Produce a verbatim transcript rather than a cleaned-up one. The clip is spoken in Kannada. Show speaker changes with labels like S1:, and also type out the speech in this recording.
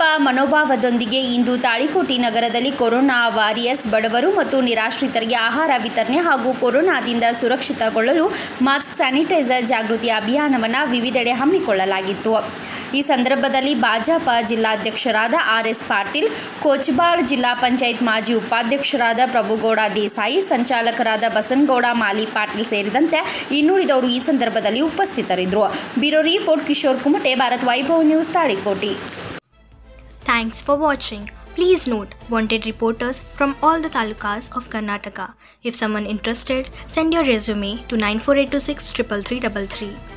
S1: ಮನೋಭಾವದೊಂದಿಗೆ ಇಂದು ತಾಳಿಕೋಟೆ ನಗರದಲ್ಲಿ ಕೊರೋನಾ ವಾರಿಯರ್ಸ್ ಬಡವರು ಮತ್ತು ನಿರಾಶ್ರಿತರಿಗೆ ಆಹಾರ ವಿತರಣೆ ಹಾಗೂ ಕೊರೋನಾದಿಂದ ಸುರಕ್ಷಿತಗೊಳ್ಳಲು ಮಾಸ್ಕ್, ಸ್ಯಾನಿಟೈಸರ್ ಜಾಗೃತಿ ಅಭಿಯಾನವನ್ನು ವಿವಿಧೆಡೆ ಹಮ್ಮಿಕೊಳ್ಳಲಾಗಿತ್ತು. ಈ ಸಂದರ್ಭದಲ್ಲಿ ಭಾಜಪ ಜಿಲ್ಲಾಧ್ಯಕ್ಷರಾದ ಆರ್ ಎಸ್ ಪಾಟೀಲ್, ಕೋಚಬಾಳ್ ಜಿಲ್ಲಾ ಪಂಚಾಯತ್ ಮಾಜಿ ಉಪಾಧ್ಯಕ್ಷರಾದ ಪ್ರಭುಗೌಡ ದೇಸಾಯಿ, ಸಂಚಾಲಕರಾದ ಬಸನಗೌಡ ಮಾಲಿ ಪಾಟೀಲ್ ಸೇರಿದಂತೆ ಇನ್ನುಳಿದವರು ಈ ಸಂದರ್ಭದಲ್ಲಿ ಉಪಸ್ಥಿತರಿದ್ದರು. Bureau report Kishor Kumate, Bharat Vaibhav news, Talikote.
S2: Thanks for watching. Please note, wanted reporters from all the talukas of Karnataka. If someone interested, send your resume to nine four eight two six three three three three three.